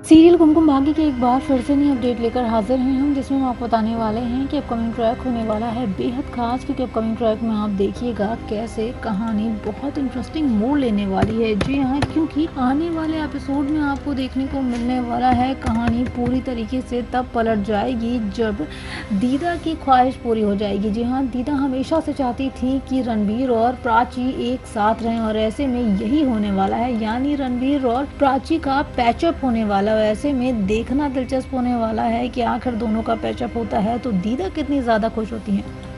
Serial Kumkum Bhagya के एक बार फिर से नई अपडेट लेकर हाजिर हैं हम, जिसमें हम आपको बताने वाले हैं कि अपकमिंग ट्रैक होने वाला है बेहद खास। क्योंकि अपकमिंग ट्रैक में आप देखिएगा कैसे कहानी बहुत इंटरेस्टिंग मोड़ लेने वाली है। जी हाँ, क्योंकि आने वाले एपिसोड में आपको देखने को मिलने वाला है कहानी पूरी तरीके से तब पलट जाएगी जब दीदा की ख्वाहिश पूरी हो जाएगी। जी हाँ, दीदा हमेशा से चाहती थी कि रणबीर और प्राची एक साथ रहें और ऐसे में यही होने वाला है, यानी रणबीर और प्राची का पैचअप होने वाला है। ऐसे में देखना दिलचस्प होने वाला है कि आखिर दोनों का पैचअप होता है तो दीदा कितनी ज़्यादा खुश होती हैं।